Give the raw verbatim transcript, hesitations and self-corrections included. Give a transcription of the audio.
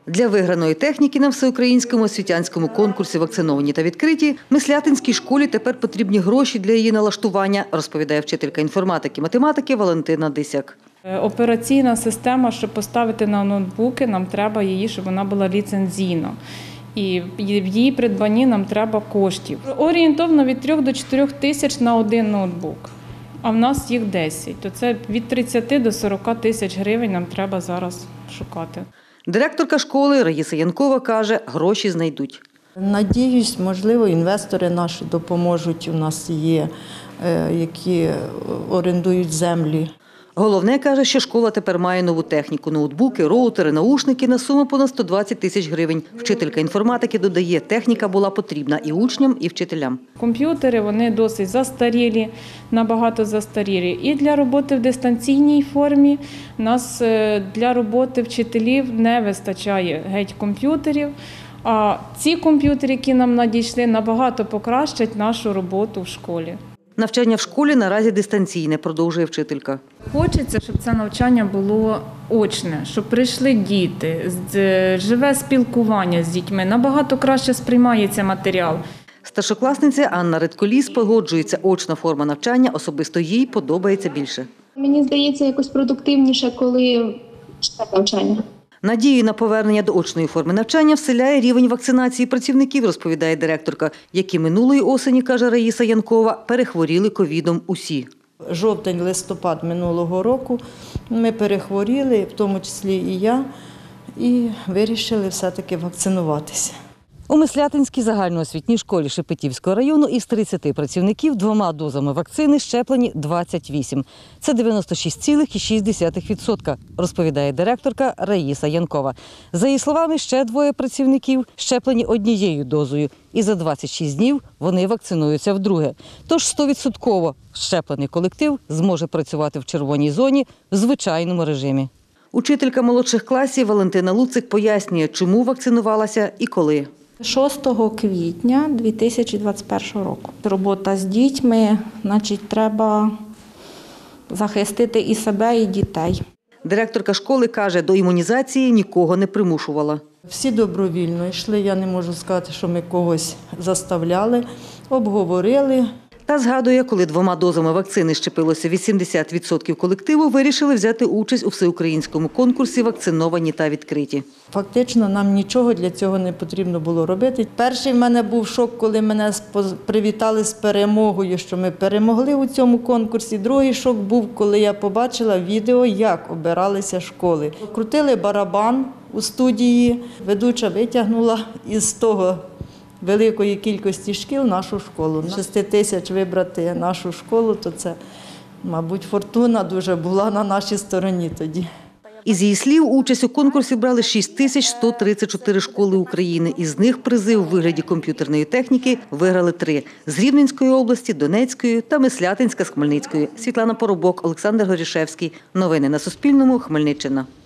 Для виграної техніки на всеукраїнському освітянському конкурсі «Вакциновані та відкриті» Мислятинській школі тепер потрібні гроші для її налаштування, розповідає вчителька інформатики-математики Валентина Дисяк. Операційна система, щоб поставити на ноутбуки, нам треба її, щоб вона була ліцензійна. І в її придбанні нам треба коштів. Орієнтовно від трьох до чотирьох тисяч на один ноутбук, а в нас їх десять. То це від тридцяти до сорока тисяч гривень нам треба зараз шукати. Директорка школи Раїса Янкова каже, гроші знайдуть. Надіюсь, можливо, інвестори наші допоможуть. У нас є, які орендують землі. Головне, каже, що школа тепер має нову техніку – ноутбуки, роутери, наушники на суму понад сто двадцять тисяч гривень. Вчителька інформатики додає, техніка була потрібна і учням, і вчителям. Комп'ютери, вони досить застарілі, набагато застарілі. І для роботи в дистанційній формі у нас для роботи вчителів не вистачає геть комп'ютерів. А ці комп'ютери, які нам надійшли, набагато покращать нашу роботу в школі. Навчання в школі наразі дистанційне, продовжує вчителька. Хочеться, щоб це навчання було очне, щоб прийшли діти, живе спілкування з дітьми, набагато краще сприймається матеріал. Старшокласниця Анна Редколіс погоджується, очна форма навчання особисто їй подобається більше. Мені здається, якось продуктивніше, коли читати навчання. Надію на повернення до очної форми навчання вселяє рівень вакцинації працівників, розповідає директорка, які минулої осені, каже Раїса Янкова, перехворіли ковідом усі. Жовтень-листопад минулого року ми перехворіли, в тому числі і я, і вирішили все-таки вакцинуватися. У Мислятинській загальноосвітній школі Шепетівського району із тридцяти працівників двома дозами вакцини щеплені двадцять вісім. Це дев'яносто шість цілих шість десятих відсотка, розповідає директорка Раїса Янкова. За її словами, ще двоє працівників щеплені однією дозою. І за двадцять шість днів вони вакцинуються вдруге. Тож сто відсотків щеплений колектив зможе працювати в червоній зоні в звичайному режимі. Учителька молодших класів Валентина Луцик пояснює, чому вакцинувалася і коли. шостого квітня дві тисячі двадцять першого року. Робота з дітьми, значить, треба захистити і себе, і дітей. Директорка школи каже, до імунізації нікого не примушувала. Всі добровільно йшли, я не можу сказати, що ми когось заставляли, обговорили. Та згадує, коли двома дозами вакцини щепилося вісімдесят відсотків колективу, вирішили взяти участь у всеукраїнському конкурсі «Вакциновані та відкриті». Фактично нам нічого для цього не потрібно було робити. Перший в мене був шок, коли мене привітали з перемогою, що ми перемогли у цьому конкурсі. Другий шок був, коли я побачила відео, як обиралися школи. Крутили барабан у студії, ведуча витягнула із того великої кількості шкіл нашу школу. Шести тисяч вибрати нашу школу, то це, мабуть, фортуна дуже була на нашій стороні тоді. Із її слів, участь у конкурсі брали шість тисяч сто тридцять чотири школи України. Із них призи у вигляді комп'ютерної техніки виграли три – з Рівненської області, Донецької та Мислятинська з Хмельницької. Світлана Поробок, Олександр Горішевський. Новини на Суспільному. Хмельниччина.